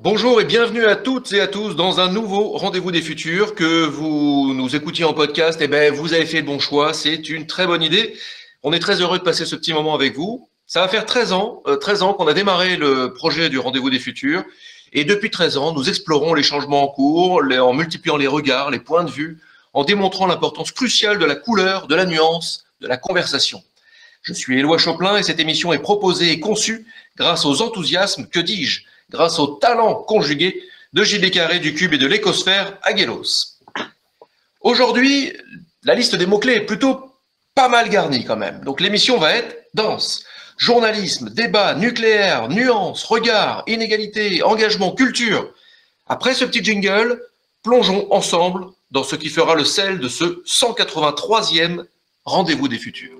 Bonjour et bienvenue à toutes et à tous dans un nouveau Rendez-vous des Futurs. Que vous nous écoutiez en podcast, vous avez fait le bon choix, c'est une très bonne idée. On est très heureux de passer ce petit moment avec vous. Ça va faire 13 ans qu'on a démarré le projet du Rendez-vous des Futurs. Et depuis 13 ans, nous explorons les changements en cours, en multipliant les regards, les points de vue, en démontrant l'importance cruciale de la couleur, de la nuance, de la conversation. Je suis Éloi Choplin et cette émission est proposée et conçue grâce aux enthousiasmes, que dis-je, grâce au talent conjugué de JB Carré, du Cube et de l'Écosphère Aguelos. Aujourd'hui, la liste des mots-clés est plutôt pas mal garnie quand même. Donc l'émission va être dense. Journalisme, débat, nucléaire, nuances, regard, inégalité, engagement, culture. Après ce petit jingle, plongeons ensemble dans ce qui fera le sel de ce 183e Rendez-vous des Futurs.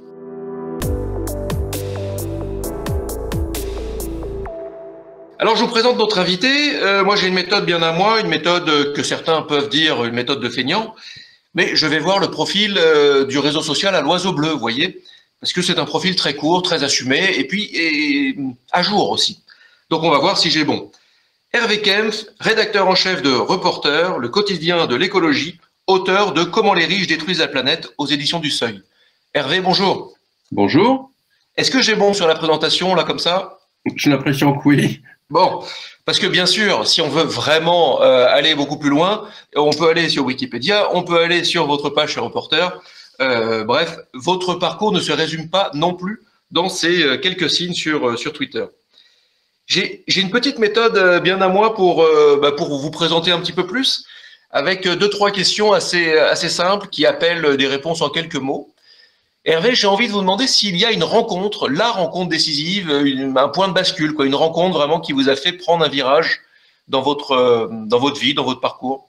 Alors, je vous présente notre invité. Moi, j'ai une méthode bien à moi, une méthode que certains peuvent dire une méthode de feignant. Mais je vais voir le profil du réseau social à l'oiseau bleu, vous voyez, parce que c'est un profil très court, très assumé, et puis à jour aussi. Donc, on va voir si j'ai bon. Hervé Kempf, rédacteur en chef de Reporter, le quotidien de l'écologie, auteur de Comment les riches détruisent la planète aux éditions du Seuil. Hervé, bonjour. Bonjour. Est-ce que j'ai bon sur la présentation, là, comme ça? J'ai l'impression que oui. Bon, parce que bien sûr, si on veut vraiment aller beaucoup plus loin, on peut aller sur Wikipédia, on peut aller sur votre page sur Reporter. Bref, votre parcours ne se résume pas non plus dans ces quelques signes sur Twitter. J'ai une petite méthode bien à moi pour vous présenter un petit peu plus, avec 2-3 questions assez simples qui appellent des réponses en quelques mots. Hervé, j'ai envie de vous demander s'il y a une rencontre, la rencontre décisive, un point de bascule, une rencontre vraiment qui vous a fait prendre un virage dans votre vie, dans votre parcours.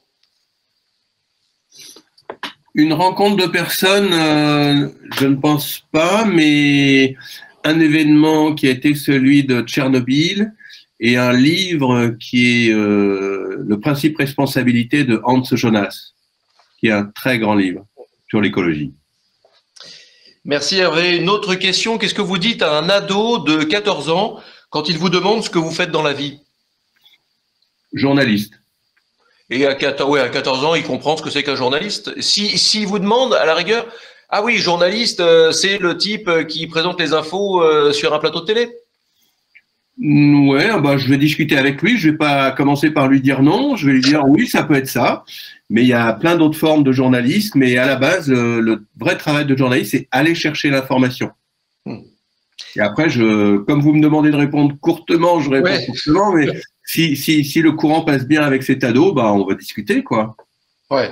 Une rencontre de personnes, je ne pense pas, mais un événement qui a été celui de Tchernobyl et un livre qui est Le principe responsabilité de Hans Jonas, qui est un très grand livre sur l'écologie. Merci Hervé. Une autre question, qu'est-ce que vous dites à un ado de 14 ans quand il vous demande ce que vous faites dans la vie? Journaliste. Et à 14 ans, il comprend ce que c'est qu'un journaliste. Si vous demande, à la rigueur, ah oui, journaliste, c'est le type qui présente les infos sur un plateau de télé? Ouais, je vais discuter avec lui. Je vais pas commencer par lui dire non. Je vais lui dire oui, ça peut être ça. Mais il y a plein d'autres formes de journalisme. Mais à la base, le vrai travail de journaliste, c'est aller chercher l'information. Et après, comme vous me demandez de répondre courtement, je réponds courtement. Mais si le courant passe bien avec cet ado, on va discuter, quoi. Ouais.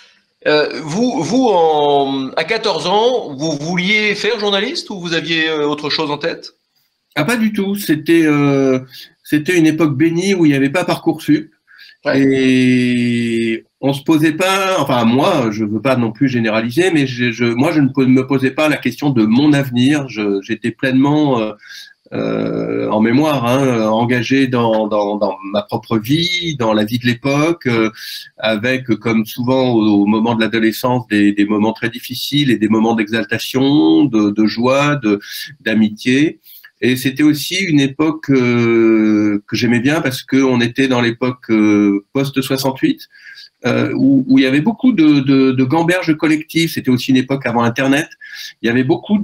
À 14 ans, vous vouliez faire journaliste ou vous aviez autre chose en tête? Ah, pas du tout. C'était une époque bénie où il n'y avait pas Parcoursup. Ouais. Et on se posait pas, enfin moi, je veux pas non plus généraliser, mais moi je ne me posais pas la question de mon avenir. J'étais pleinement en mémoire, engagé dans ma propre vie, dans la vie de l'époque, avec, comme souvent au moment de l'adolescence, des moments très difficiles et des moments d'exaltation, de joie, d'amitié. Et c'était aussi une époque que j'aimais bien parce qu'on était dans l'époque post-68, où il y avait beaucoup de gamberges collectives. C'était aussi une époque avant Internet. Il y avait beaucoup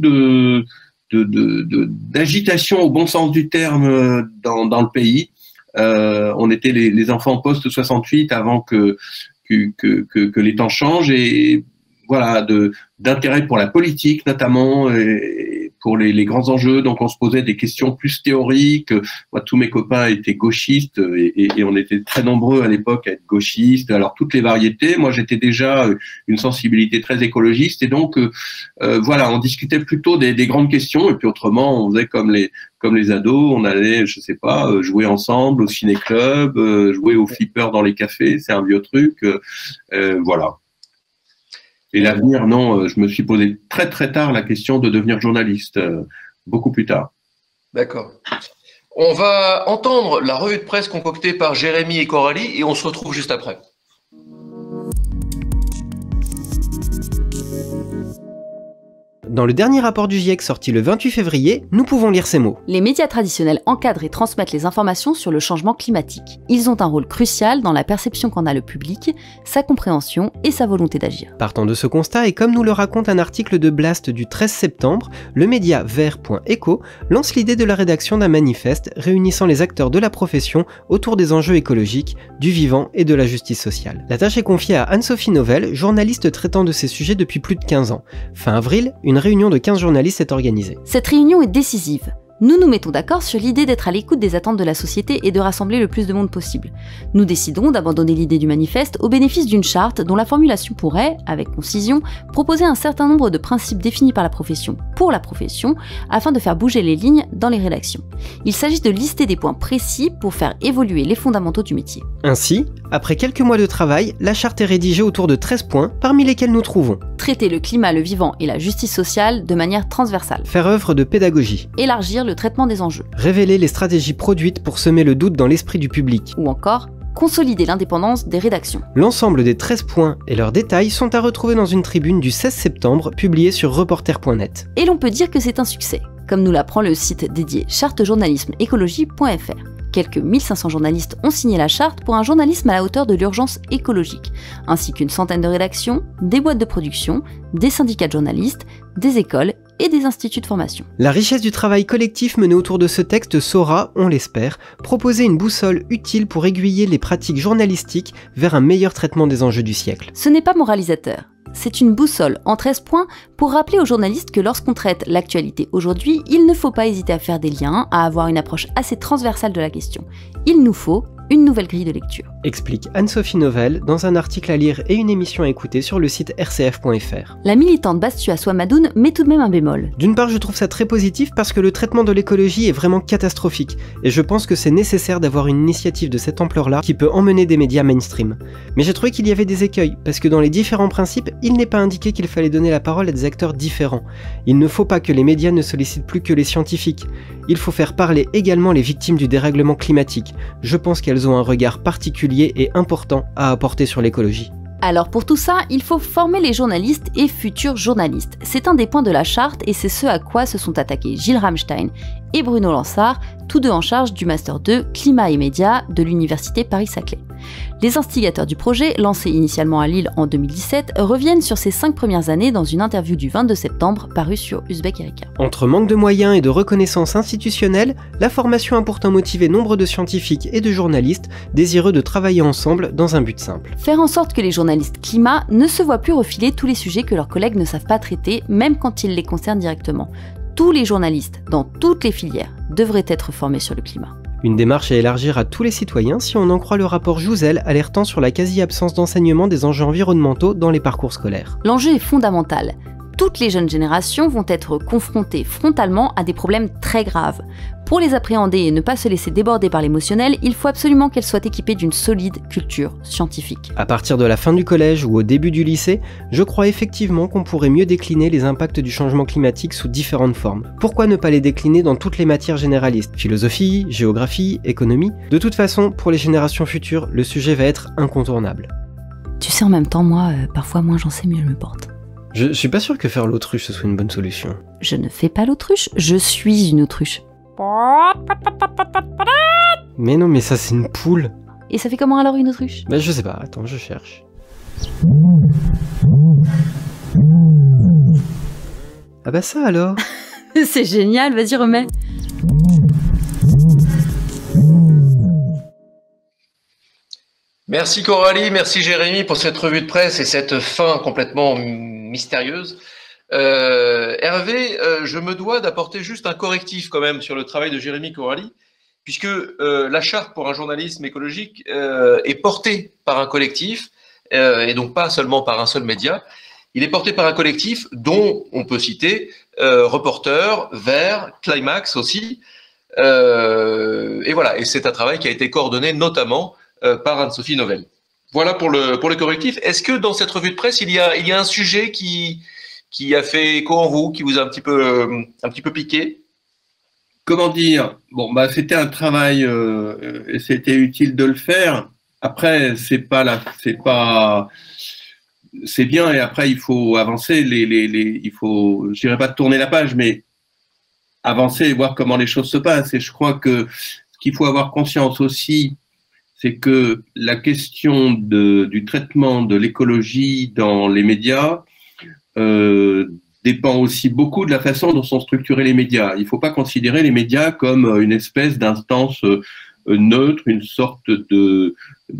d'agitation au bon sens du terme dans le pays. On était les enfants post-68 avant que les temps changent, et voilà, d'intérêt pour la politique notamment, et pour les grands enjeux. Donc on se posait des questions plus théoriques. Moi, tous mes copains étaient gauchistes, et on était très nombreux à l'époque à être gauchistes. Alors toutes les variétés. Moi, j'étais déjà une sensibilité très écologiste, et donc voilà, on discutait plutôt des grandes questions, et puis autrement, on faisait comme les ados, on allait, je sais pas, jouer ensemble au ciné-club, jouer au flipper dans les cafés. C'est un vieux truc, voilà. Et l'avenir, non, je me suis posé très très tard la question de devenir journaliste, beaucoup plus tard. D'accord. On va entendre la revue de presse concoctée par Jérémy et Coralie, et on se retrouve juste après. Dans le dernier rapport du GIEC sorti le 28 février, nous pouvons lire ces mots. Les médias traditionnels encadrent et transmettent les informations sur le changement climatique. Ils ont un rôle crucial dans la perception qu'en a le public, sa compréhension et sa volonté d'agir. Partant de ce constat, et comme nous le raconte un article de Blast du 13 septembre, le média vert.eco lance l'idée de la rédaction d'un manifeste réunissant les acteurs de la profession autour des enjeux écologiques, du vivant et de la justice sociale. La tâche est confiée à Anne-Sophie Novelle, journaliste traitant de ces sujets depuis plus de 15 ans. Fin avril, une réunion de 15 journalistes est organisée. Cette réunion est décisive. Nous nous mettons d'accord sur l'idée d'être à l'écoute des attentes de la société et de rassembler le plus de monde possible. Nous décidons d'abandonner l'idée du manifeste au bénéfice d'une charte dont la formulation pourrait, avec concision, proposer un certain nombre de principes définis par la profession, pour la profession, afin de faire bouger les lignes dans les rédactions. Il s'agit de lister des points précis pour faire évoluer les fondamentaux du métier. Ainsi, après quelques mois de travail, la charte est rédigée autour de 13 points, parmi lesquels nous trouvons traiter le climat, le vivant et la justice sociale de manière transversale. Faire œuvre de pédagogie. Élargir le traitement des enjeux. Révéler les stratégies produites pour semer le doute dans l'esprit du public. Ou encore, consolider l'indépendance des rédactions. L'ensemble des 13 points et leurs détails sont à retrouver dans une tribune du 16 septembre publiée sur reporter.net. Et l'on peut dire que c'est un succès, comme nous l'apprend le site dédié chartejournalisme-écologie.fr. Quelques 1500 journalistes ont signé la charte pour un journalisme à la hauteur de l'urgence écologique, ainsi qu'une centaine de rédactions, des boîtes de production, des syndicats de journalistes, des écoles et des instituts de formation. La richesse du travail collectif mené autour de ce texte saura, on l'espère, proposer une boussole utile pour aiguiller les pratiques journalistiques vers un meilleur traitement des enjeux du siècle. Ce n'est pas moralisateur. C'est une boussole en 13 points pour rappeler aux journalistes que lorsqu'on traite l'actualité aujourd'hui, il ne faut pas hésiter à faire des liens, à avoir une approche assez transversale de la question. Il nous faut une nouvelle grille de lecture. Explique Anne-Sophie Novelle dans un article à lire et une émission à écouter sur le site rcf.fr. La militante Bastua Swamadoun met tout de même un bémol. D'une part, je trouve ça très positif parce que le traitement de l'écologie est vraiment catastrophique et je pense que c'est nécessaire d'avoir une initiative de cette ampleur-là qui peut emmener des médias mainstream. Mais j'ai trouvé qu'il y avait des écueils parce que dans les différents principes, il n'est pas indiqué qu'il fallait donner la parole à des acteurs différents. Il ne faut pas que les médias ne sollicitent plus que les scientifiques. Il faut faire parler également les victimes du dérèglement climatique. Je pense qu'elles ont un regard particulier et important à apporter sur l'écologie. Alors pour tout ça, il faut former les journalistes et futurs journalistes. C'est un des points de la charte et c'est ce à quoi se sont attaqués Gilles Ramstein et Bruno Lansart, tous deux en charge du Master 2 Climat et Médias de l'Université Paris-Saclay. Les instigateurs du projet, lancé initialement à Lille en 2017, reviennent sur ces 5 premières années dans une interview du 22 septembre parue sur Uzbek Erika. Entre manque de moyens et de reconnaissance institutionnelle, la formation a pourtant motivé nombre de scientifiques et de journalistes désireux de travailler ensemble dans un but simple. Faire en sorte que les journalistes climat ne se voient plus refiler tous les sujets que leurs collègues ne savent pas traiter, même quand ils les concernent directement. Tous les journalistes, dans toutes les filières, devraient être formés sur le climat. Une démarche à élargir à tous les citoyens si on en croit le rapport Jouzel alertant sur la quasi-absence d'enseignement des enjeux environnementaux dans les parcours scolaires. L'enjeu est fondamental. Toutes les jeunes générations vont être confrontées frontalement à des problèmes très graves. Pour les appréhender et ne pas se laisser déborder par l'émotionnel, il faut absolument qu'elles soient équipées d'une solide culture scientifique. À partir de la fin du collège ou au début du lycée, je crois effectivement qu'on pourrait mieux décliner les impacts du changement climatique sous différentes formes. Pourquoi ne pas les décliner dans toutes les matières généralistes ? Philosophie, géographie, économie. De toute façon, pour les générations futures, le sujet va être incontournable. Tu sais, en même temps, moi, parfois moins j'en sais, mieux je me porte. Je suis pas sûr que faire l'autruche ce soit une bonne solution. Je ne fais pas l'autruche, je suis une autruche. Mais non, mais ça c'est une poule. Et ça fait comment alors une autruche ? Bah je sais pas, attends, je cherche. Ah bah ça alors. C'est génial, vas-y remets. Merci Coralie, merci Jérémy pour cette revue de presse et cette fin complètement mystérieuse. Hervé, je me dois d'apporter juste un correctif quand même sur le travail de Jérémy Coralie, puisque la charte pour un journalisme écologique est portée par un collectif et donc pas seulement par un seul média. Il est porté par un collectif dont on peut citer Reporter, Vert, Climax aussi. Et voilà, et c'est un travail qui a été coordonné notamment par Anne-Sophie Novelle. Voilà pour le correctif. Est-ce que dans cette revue de presse, il y a un sujet qui a fait écho en vous, qui vous a un petit peu piqué? Comment dire? Bon, bah, c'était un travail et c'était utile de le faire. Après, c'est pas c'est bien, et après, il faut avancer, il faut, je dirais pas tourner la page, mais avancer et voir comment les choses se passent. Et je crois que ce qu'il faut avoir conscience aussi, c'est que la question du traitement de l'écologie dans les médias dépend aussi beaucoup de la façon dont sont structurés les médias. Il ne faut pas considérer les médias comme une espèce d'instance neutre, une sorte de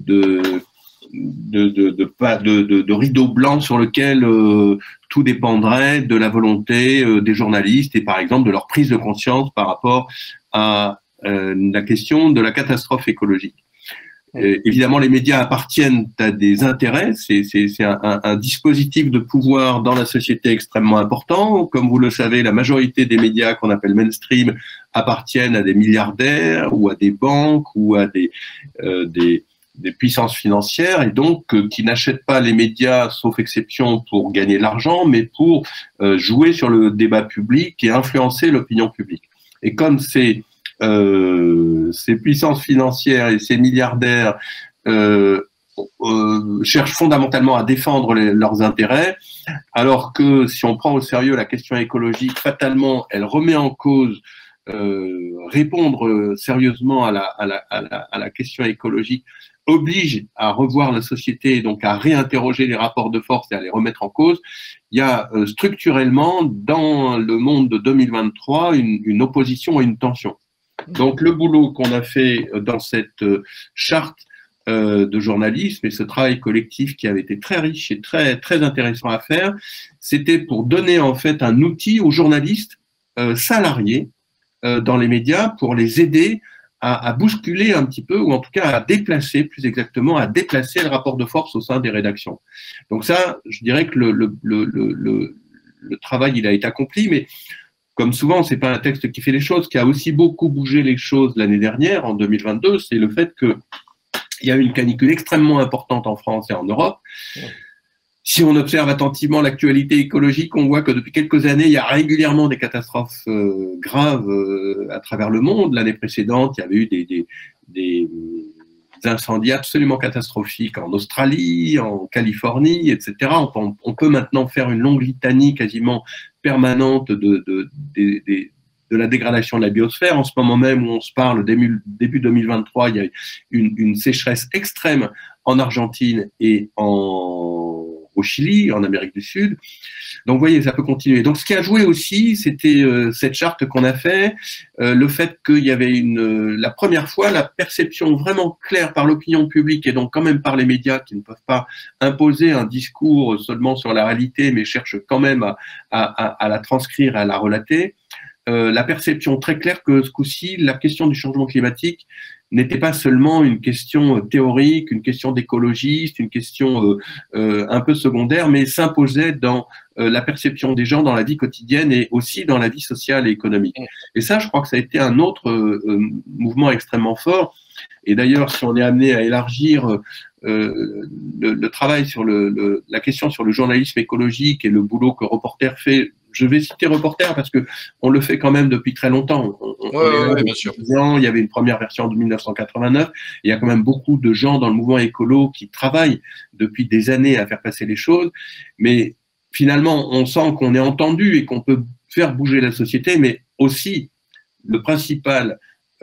rideau blanc sur lequel tout dépendrait de la volonté des journalistes et par exemple de leur prise de conscience par rapport à la question de la catastrophe écologique. Évidemment, les médias appartiennent à des intérêts, c'est un dispositif de pouvoir dans la société extrêmement important. Comme vous le savez, la majorité des médias qu'on appelle mainstream appartiennent à des milliardaires ou à des banques ou à des puissances financières et donc qui n'achètent pas les médias, sauf exception, pour gagner de l'argent, mais pour jouer sur le débat public et influencer l'opinion publique. Et comme ces puissances financières et ces milliardaires cherchent fondamentalement à défendre leurs intérêts, alors que si on prend au sérieux la question écologique, fatalement, elle remet en cause répondre sérieusement à la question écologique oblige à revoir la société et donc à réinterroger les rapports de force et à les remettre en cause. Il y a structurellement dans le monde de 2023 une opposition et une tension. Donc le boulot qu'on a fait dans cette charte de journalisme et ce travail collectif qui avait été très riche et très, très intéressant à faire, c'était pour donner en fait un outil aux journalistes salariés dans les médias pour les aider à bousculer un petit peu, ou en tout cas à déplacer, plus exactement, à déplacer le rapport de force au sein des rédactions. Donc ça, je dirais que le travail, il a été accompli, mais comme souvent, c'est pas un texte qui fait les choses. Ce qui a aussi beaucoup bougé les choses l'année dernière, en 2022, c'est le fait qu'il y a eu une canicule extrêmement importante en France et en Europe. Si on observe attentivement l'actualité écologique, on voit que depuis quelques années, il y a régulièrement des catastrophes graves à travers le monde. L'année précédente, il y avait eu des incendies absolument catastrophiques en Australie, en Californie, etc. On peut maintenant faire une longue litanie quasiment permanente de la dégradation de la biosphère. En ce moment même où on se parle, début 2023, il y a une sécheresse extrême en Argentine et au Chili, en Amérique du Sud. Donc, vous voyez, ça peut continuer. Donc, ce qui a joué aussi, c'était cette charte qu'on a fait, le fait qu'il y avait la première fois, la perception vraiment claire par l'opinion publique et donc quand même par les médias qui ne peuvent pas imposer un discours seulement sur la réalité, mais cherchent quand même à la transcrire, à la relater. La perception très claire que ce coup-ci, la question du changement climatique n'était pas seulement une question théorique, une question d'écologiste, une question un peu secondaire, mais s'imposait dans la perception des gens dans la vie quotidienne et aussi dans la vie sociale et économique. Et ça, je crois que ça a été un autre mouvement extrêmement fort. Et d'ailleurs, si on est amené à élargir le travail sur la question sur le journalisme écologique et le boulot que Reporter fait, je vais citer Reporter parce que on le fait quand même depuis très longtemps. Oui, bien sûr. Il y avait une première version de 1989. Il y a quand même beaucoup de gens dans le mouvement écolo qui travaillent depuis des années à faire passer les choses. Mais finalement, on sent qu'on est entendu et qu'on peut faire bouger la société. Mais aussi, le principal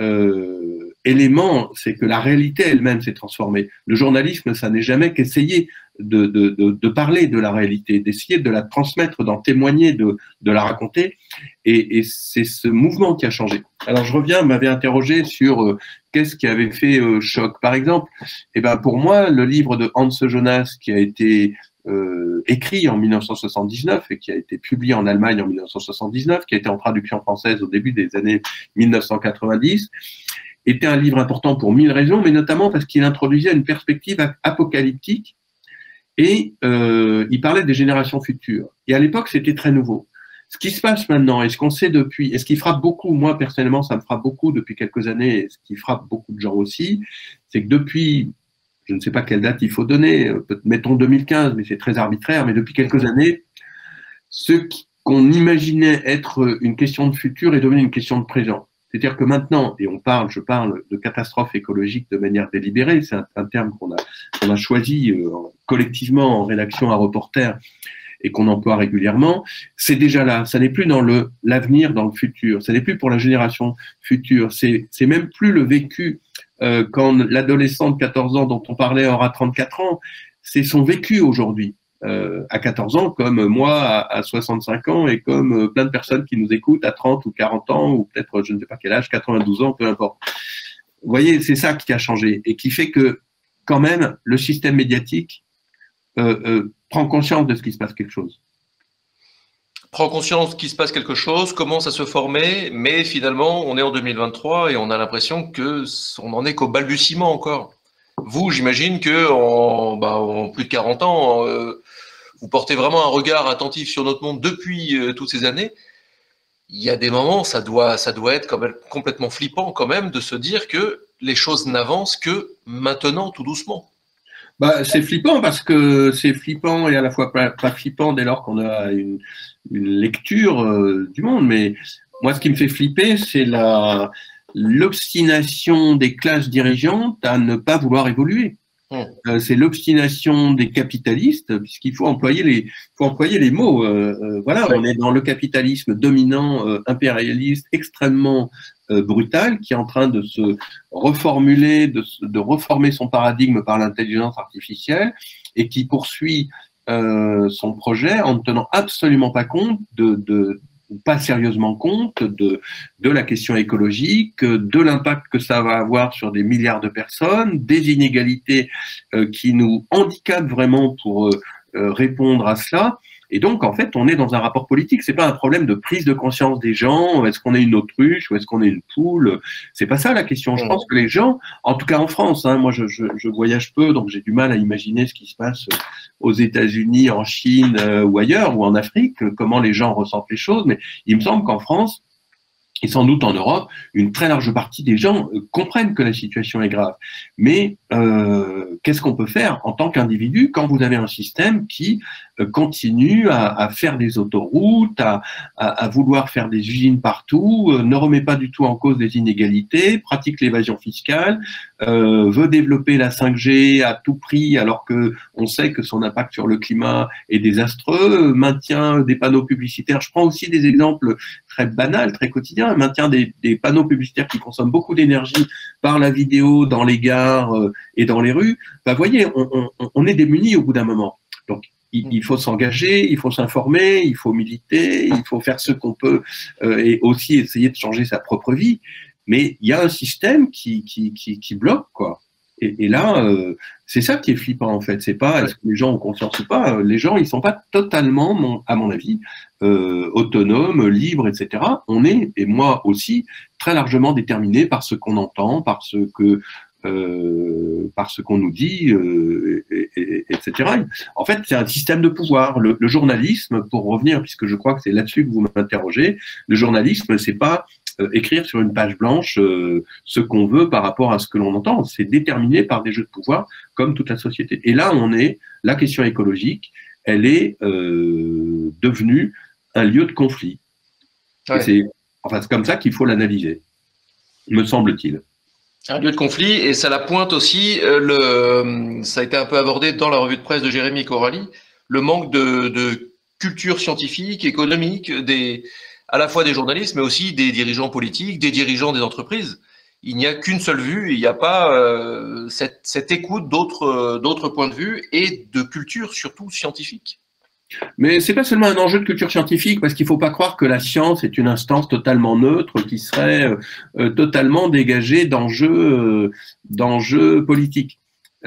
élément, c'est que la réalité elle-même s'est transformée. Le journalisme, ça n'est jamais qu'essayer de parler de la réalité, d'essayer de la transmettre, d'en témoigner, de la raconter. Et c'est ce mouvement qui a changé. Alors je reviens, vous m'avez interrogé sur qu'est-ce qui avait fait choc. Par exemple, pour moi, le livre de Hans Jonas qui a été écrit en 1979 et qui a été publié en Allemagne en 1979, qui a été en traduction française au début des années 1990, était un livre important pour 1000 raisons, mais notamment parce qu'il introduisait une perspective apocalyptique et il parlait des générations futures. Et à l'époque, c'était très nouveau. Ce qui se passe maintenant, et ce qu'on sait depuis, et ce qui frappe beaucoup, moi personnellement, ça me frappe beaucoup depuis quelques années, et ce qui frappe beaucoup de gens aussi, c'est que depuis, je ne sais pas quelle date il faut donner, mettons 2015, mais c'est très arbitraire, mais depuis quelques années, ce qu'on imaginait être une question de futur est devenu une question de présent. C'est-à-dire que maintenant, et je parle de catastrophe écologique de manière délibérée, c'est un terme qu'on a choisi collectivement en rédaction à Reporter et qu'on emploie régulièrement, c'est déjà là. Ça n'est plus dans l'avenir, dans le futur. Ça n'est plus pour la génération future. C'est même plus le vécu quand l'adolescent de 14 ans dont on parlait aura 34 ans. C'est son vécu aujourd'hui. À 14 ans, comme moi à 65 ans et comme plein de personnes qui nous écoutent à 30 ou 40 ans ou peut-être je ne sais pas quel âge, 92 ans, peu importe. Vous voyez, c'est ça qui a changé et qui fait que quand même le système médiatique prend conscience de ce qu'il se passe quelque chose. Prend conscience qu'il se passe quelque chose, commence à se former, mais finalement on est en 2023 et on a l'impression qu'on n'en est qu'au balbutiement encore. Vous, j'imagine que en plus de 40 ans, vous portez vraiment un regard attentif sur notre monde depuis toutes ces années. Il y a des moments, ça doit être quand même complètement flippant quand même de se dire que les choses n'avancent que maintenant, tout doucement. C'est flippant parce que c'est flippant et à la fois pas flippant dès lors qu'on a une lecture du monde. Mais moi, ce qui me fait flipper, c'est l'obstination des classes dirigeantes à ne pas vouloir évoluer. C'est l'obstination des capitalistes, puisqu'il faut employer les mots. Voilà, on est dans le capitalisme dominant, impérialiste, extrêmement brutal, qui est en train de se reformuler, de reformer son paradigme par l'intelligence artificielle, et qui poursuit son projet en ne tenant absolument pas compte pas sérieusement compte de la question écologique, de l'impact que ça va avoir sur des milliards de personnes, des inégalités qui nous handicapent vraiment pour répondre à cela. Et donc, en fait, on est dans un rapport politique. C'est pas un problème de prise de conscience des gens. Est-ce qu'on est une autruche ou est-ce qu'on est une poule? C'est pas ça la question. Je pense que les gens, en tout cas en France, moi je voyage peu, donc j'ai du mal à imaginer ce qui se passe aux États-Unis, en Chine ou ailleurs, ou en Afrique, comment les gens ressentent les choses. Mais il me semble qu'en France, et sans doute en Europe, une très large partie des gens comprennent que la situation est grave. Mais qu'est-ce qu'on peut faire en tant qu'individu quand vous avez un système qui continue à faire des autoroutes, à vouloir faire des usines partout, ne remet pas du tout en cause les inégalités, pratique l'évasion fiscale, veut développer la 5G à tout prix alors que on sait que son impact sur le climat est désastreux, maintient des panneaux publicitaires. Je prends aussi des exemples très banals, très quotidiens, maintient des panneaux publicitaires qui consomment beaucoup d'énergie par la vidéo dans les gares et dans les rues. Vous voyez, on est démunis au bout d'un moment. Donc, il faut s'engager, il faut s'informer, il faut militer, il faut faire ce qu'on peut et aussi essayer de changer sa propre vie. Mais il y a un système qui bloque, quoi. Et là, c'est ça qui est flippant, en fait. C'est pas est-ce que les gens ont conscience ou pas. Les gens, ils sont pas totalement, à mon avis, autonomes, libres, etc. On est, et moi aussi, très largement déterminés par ce qu'on entend, par ce qu'on nous dit, etc. En fait, c'est un système de pouvoir. Le journalisme, pour revenir, puisque je crois que c'est là-dessus que vous m'interrogez, le journalisme, c'est pas écrire sur une page blanche ce qu'on veut par rapport à ce que l'on entend. C'est déterminé par des jeux de pouvoir, comme toute la société. Et là, la question écologique, elle est devenue un lieu de conflit. Ouais. C'est comme ça qu'il faut l'analyser, me semble-t-il. Un lieu de conflit, et ça la pointe aussi, ça a été un peu abordé dans la revue de presse de Jérémy Coralie, le manque de culture scientifique, économique, à la fois des journalistes, mais aussi des dirigeants politiques, des dirigeants des entreprises. Il n'y a qu'une seule vue, il n'y a pas cette écoute d'autres points de vue et de culture surtout scientifique. Mais c'est pas seulement un enjeu de culture scientifique, parce qu'il faut pas croire que la science est une instance totalement neutre qui serait totalement dégagée d'enjeux politiques.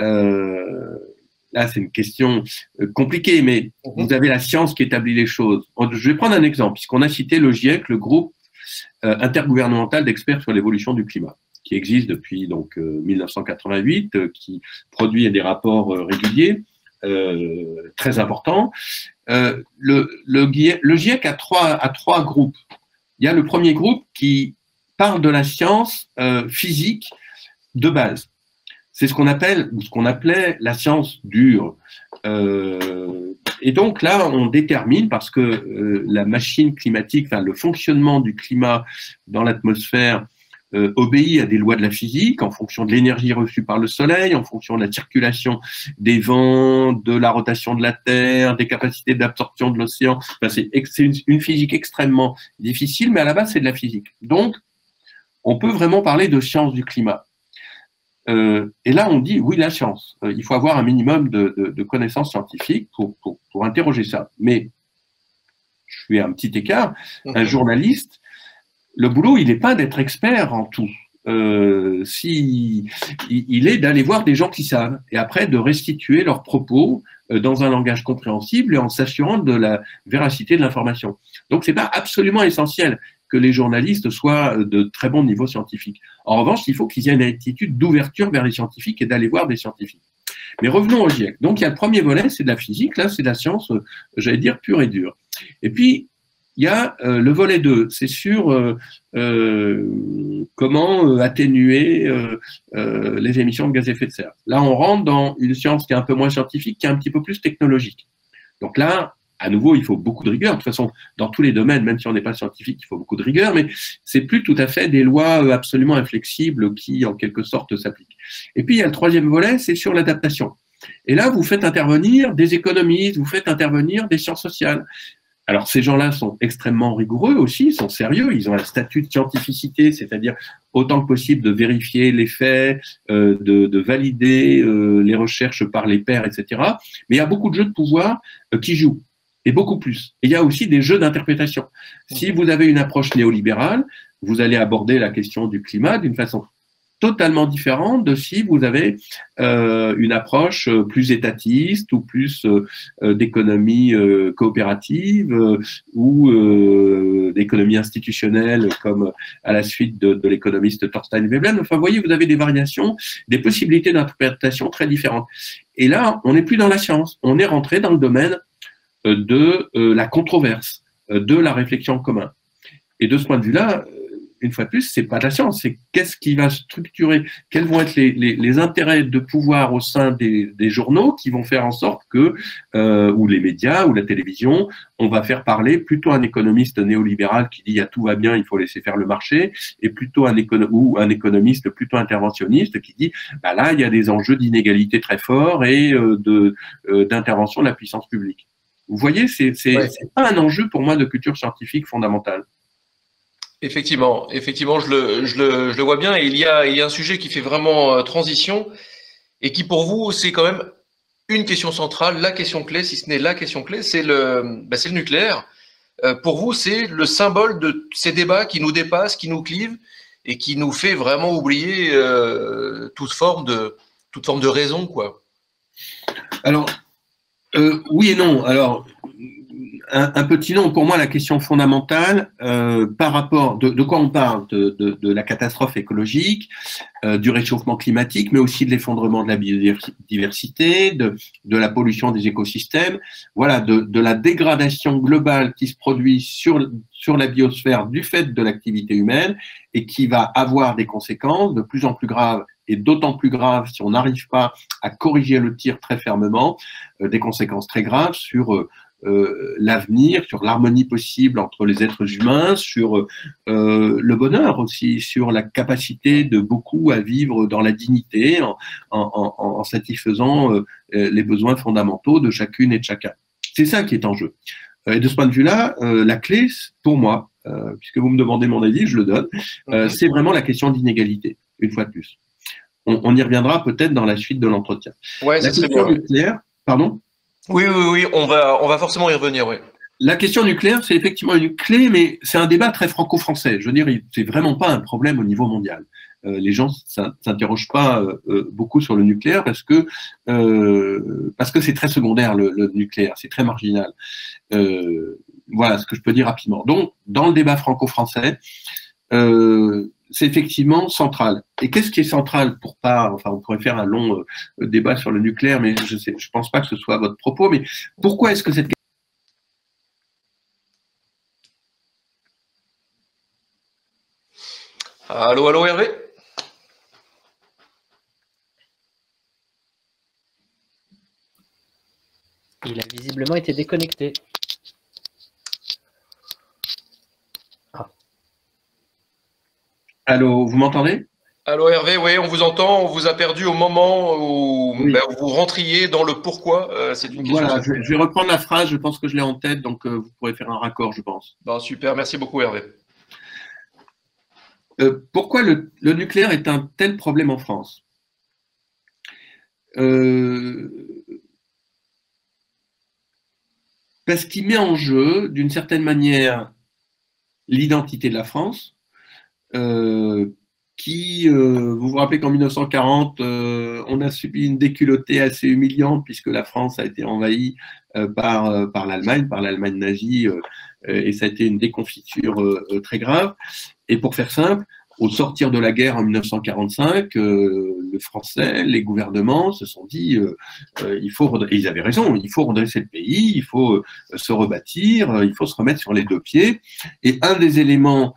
Là, c'est une question compliquée, mais vous avez la science qui établit les choses. Je vais prendre un exemple, puisqu'on a cité le GIEC, le groupe intergouvernemental d'experts sur l'évolution du climat, qui existe depuis donc 1988, qui produit des rapports réguliers. Très important. Le GIEC a trois groupes. Il y a le premier groupe qui parle de la science physique de base. C'est ce qu'on appelait la science dure. Et donc là, on détermine, parce que la machine climatique, le fonctionnement du climat dans l'atmosphère obéit à des lois de la physique en fonction de l'énergie reçue par le Soleil, en fonction de la circulation des vents, de la rotation de la Terre, des capacités d'absorption de l'océan. Enfin, c'est une physique extrêmement difficile, mais à la base, c'est de la physique. Donc, on peut vraiment parler de science du climat. Et là, on dit, oui, la science. Il faut avoir un minimum de connaissances scientifiques pour interroger ça. Mais, je fais un petit écart, un journaliste, le boulot, il n'est pas d'être expert en tout. Il est d'aller voir des gens qui savent et après de restituer leurs propos dans un langage compréhensible et en s'assurant de la véracité de l'information. Donc, c'est pas absolument essentiel que les journalistes soient de très bon niveau scientifique. En revanche, il faut qu'ils aient une attitude d'ouverture vers les scientifiques et d'aller voir des scientifiques. Mais revenons au GIEC. Donc, il y a le premier volet, c'est de la physique. Là, c'est de la science, j'allais dire, pure et dure. Et puis, il y a le volet 2, c'est sur comment atténuer les émissions de gaz à effet de serre. Là, on rentre dans une science qui est un peu moins scientifique, qui est un petit peu plus technologique. Donc là, à nouveau, il faut beaucoup de rigueur. De toute façon, dans tous les domaines, même si on n'est pas scientifique, il faut beaucoup de rigueur, mais c'est plus tout à fait des lois absolument inflexibles qui, en quelque sorte, s'appliquent. Et puis, il y a le troisième volet, c'est sur l'adaptation. Et là, vous faites intervenir des économistes, vous faites intervenir des sciences sociales. Alors, ces gens-là sont extrêmement rigoureux aussi, sont sérieux, ils ont un statut de scientificité, c'est-à-dire autant que possible de vérifier les faits, de valider les recherches par les pairs, etc. Mais il y a beaucoup de jeux de pouvoir qui jouent, et beaucoup plus. Et il y a aussi des jeux d'interprétation. Si vous avez une approche néolibérale, vous allez aborder la question du climat d'une façon totalement différente de si vous avez une approche plus étatiste ou plus d'économie coopérative ou d'économie institutionnelle comme à la suite de l'économiste Thorstein Veblen. Enfin, vous voyez, vous avez des variations, des possibilités d'interprétation très différentes. Et là, on n'est plus dans la science, on est rentré dans le domaine de la controverse, de la réflexion en commun. Et de ce point de vue-là, une fois de plus, c'est pas de la science, c'est qu'est-ce qui va structurer, quels vont être les intérêts de pouvoir au sein des journaux qui vont faire en sorte que, ou les médias, ou la télévision, on va faire parler plutôt un économiste néolibéral qui dit tout va bien, il faut laisser faire le marché, et plutôt un économiste plutôt interventionniste qui dit là, il y a des enjeux d'inégalité très forts et d'intervention de la puissance publique. Vous voyez, c'est pas un enjeu pour moi de culture scientifique fondamentale. Effectivement, je le vois bien. Et il y a un sujet qui fait vraiment transition et qui, pour vous, c'est quand même une question centrale, la question clé, si ce n'est la question clé, c'est le nucléaire. Pour vous, c'est le symbole de ces débats qui nous dépassent, qui nous clivent et qui nous fait vraiment oublier toute forme de raison, quoi. Alors, oui et non. Alors, un petit non. Pour moi, la question fondamentale, par rapport de quoi on parle, de la catastrophe écologique, du réchauffement climatique, mais aussi de l'effondrement de la biodiversité, de la pollution des écosystèmes, voilà, de la dégradation globale qui se produit sur la biosphère du fait de l'activité humaine et qui va avoir des conséquences de plus en plus graves et d'autant plus graves si on n'arrive pas à corriger le tir très fermement, des conséquences très graves sur l'avenir, sur l'harmonie possible entre les êtres humains, sur le bonheur aussi, sur la capacité de beaucoup à vivre dans la dignité en satisfaisant les besoins fondamentaux de chacune et de chacun. C'est ça qui est en jeu. Et de ce point de vue-là, la clé, pour moi, puisque vous me demandez mon avis, je le donne, c'est vraiment la question d'inégalité, une fois de plus. On y reviendra peut-être dans la suite de l'entretien. Ouais, la question nucléaire, pardon ? Oui, on va forcément y revener, oui. La question nucléaire, c'est effectivement une clé, mais c'est un débat très franco-français. Je veux dire, c'est vraiment pas un problème au niveau mondial. Les gens s'interrogent pas beaucoup sur le nucléaire parce que c'est très secondaire le nucléaire, c'est très marginal. Voilà ce que je peux dire rapidement. Donc, dans le débat franco-français, c'est effectivement central. Et qu'est-ce qui est central on pourrait faire un long débat sur le nucléaire, mais je pense pas que ce soit votre propos, mais pourquoi est-ce que cette question... Allô, Hervé ? Il a visiblement été déconnecté. Allô, vous m'entendez? Allô Hervé, oui, on vous entend, on vous a perdu au moment où, Oui. où vous rentriez dans le pourquoi. C'est une question Voilà, simple. je vais reprendre la phrase, je pense que je l'ai en tête, donc vous pourrez faire un raccord, je pense. Bon, super, merci beaucoup Hervé. Pourquoi le nucléaire est un tel problème en France? Parce qu'il met en jeu, d'une certaine manière, l'identité de la France, vous vous rappelez qu'en 1940, on a subi une déculottée assez humiliante puisque la France a été envahie par l'Allemagne nazie, et ça a été une déconfiture très grave. Et pour faire simple, au sortir de la guerre en 1945, le Français, les gouvernements se sont dit, et ils avaient raison, il faut redresser le pays, il faut se rebâtir, il faut se remettre sur les deux pieds. Et un des éléments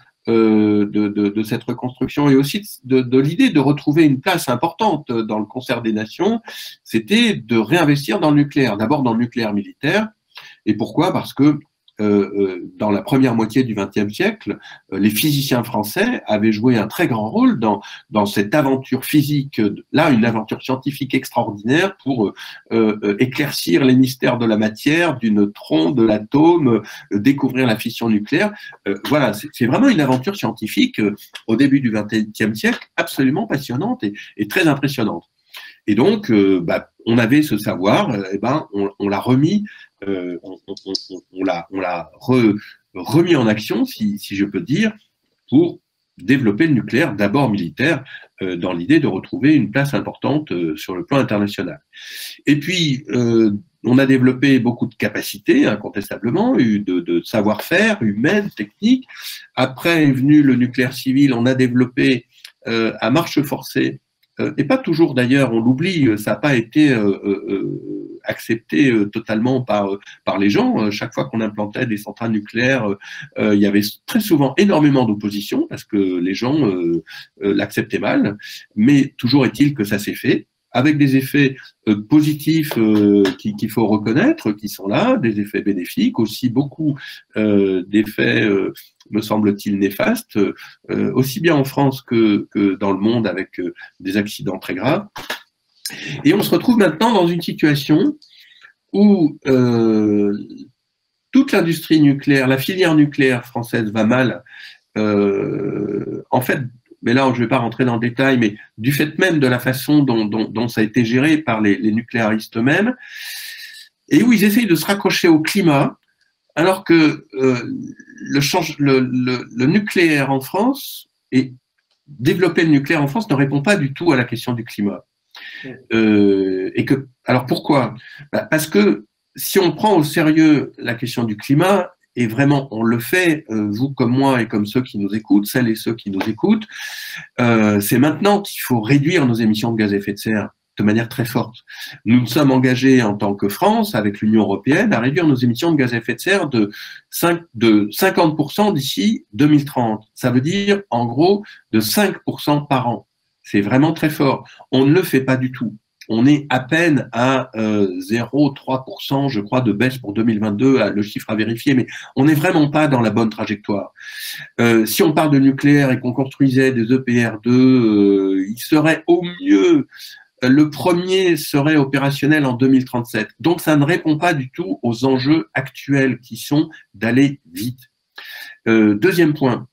de cette reconstruction et aussi de l'idée de retrouver une place importante dans le concert des nations, c'était de réinvestir dans le nucléaire, d'abord dans le nucléaire militaire. Et pourquoi? Parce que dans la première moitié du XXe siècle, les physiciens français avaient joué un très grand rôle dans cette aventure physique, là, une aventure scientifique extraordinaire pour éclaircir les mystères de la matière, du neutron, de l'atome, découvrir la fission nucléaire. Voilà, c'est vraiment une aventure scientifique au début du XXe siècle, absolument passionnante et très impressionnante. Et donc, on avait ce savoir, on l'a remis, on l'a remis en action, si je peux dire, pour développer le nucléaire, d'abord militaire, dans l'idée de retrouver une place importante sur le plan international. Et puis, on a développé beaucoup de capacités, incontestablement, de savoir-faire humaine, technique. Après est venu le nucléaire civil, on a développé à marche forcée, et pas toujours d'ailleurs, on l'oublie, ça n'a pas été accepté totalement par les gens. Chaque fois qu'on implantait des centrales nucléaires, il y avait très souvent énormément d'opposition parce que les gens l'acceptaient mal, mais toujours est-il que ça s'est fait, avec des effets positifs qu'il faut reconnaître, qui sont là, des effets bénéfiques, aussi beaucoup d'effets, me semble-t-il, néfastes, aussi bien en France que dans le monde, avec des accidents très graves. Et on se retrouve maintenant dans une situation où toute l'industrie nucléaire, la filière nucléaire française va mal, en fait, mais là je ne vais pas rentrer dans le détail, mais du fait même de la façon dont ça a été géré par les nucléaristes eux-mêmes, et où ils essayent de se raccrocher au climat, alors que le nucléaire en France, et développer le nucléaire en France ne répond pas du tout à la question du climat. Alors pourquoi? Parce que si on prend au sérieux la question du climat, et vraiment on le fait, vous comme moi et comme ceux qui nous écoutent, celles et ceux qui nous écoutent, c'est maintenant qu'il faut réduire nos émissions de gaz à effet de serre de manière très forte. Nous nous sommes engagés en tant que France, avec l'Union européenne, à réduire nos émissions de gaz à effet de serre de 50% d'ici 2030. Ça veut dire en gros de 5% par an. C'est vraiment très fort. On ne le fait pas du tout. On est à peine à 0,3%, je crois, de baisse pour 2022, le chiffre à vérifier, mais on n'est vraiment pas dans la bonne trajectoire. Si on parle de nucléaire et qu'on construisait des EPR2, il serait au mieux, le premier serait opérationnel en 2037. Donc ça ne répond pas du tout aux enjeux actuels qui sont d'aller vite. Deuxième point.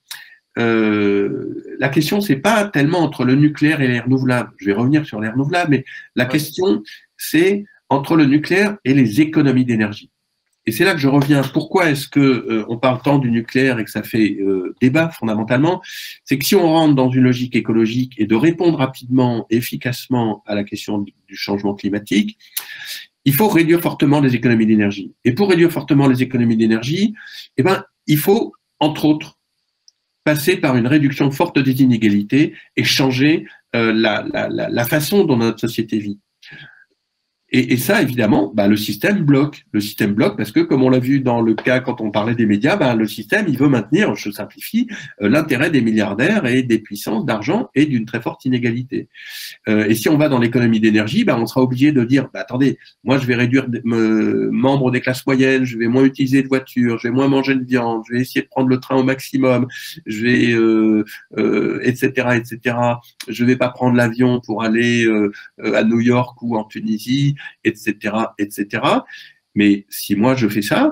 La question, c'est pas tellement entre le nucléaire et les renouvelables. Je vais revenir sur les renouvelables, mais la question, c'est entre le nucléaire et les économies d'énergie. Et c'est là que je reviens. Pourquoi est-ce que on parle tant du nucléaire et que ça fait débat fondamentalement? C'est que si on rentre dans une logique écologique et de répondre rapidement, efficacement à la question du changement climatique, il faut réduire fortement les économies d'énergie. Et pour réduire fortement les économies d'énergie, il faut, entre autres, passer par une réduction forte des inégalités et changer la façon dont notre société vit. Et ça, évidemment, le système bloque. Le système bloque parce que, comme on l'a vu dans le cas quand on parlait des médias, le système, il veut maintenir, je simplifie, l'intérêt des milliardaires et des puissances d'argent et d'une très forte inégalité. Et si on va dans l'économie d'énergie, on sera obligé de dire, attendez, moi je vais réduire membres des classes moyennes, je vais moins utiliser de voitures, je vais moins manger de viande, je vais essayer de prendre le train au maximum, je vais, etc., etc. Je vais pas prendre l'avion pour aller à New York ou en Tunisie, etc., etc. Mais si moi je fais ça,